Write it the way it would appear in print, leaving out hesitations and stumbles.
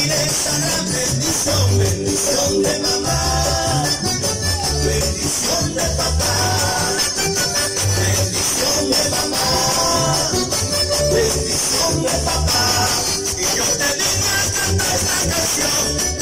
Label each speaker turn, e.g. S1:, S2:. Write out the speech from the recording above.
S1: esa gran bendición, bendición de mamá, bendición de papá, bendición de mamá, bendición de papá. Y yo te vine a cantar esta canción.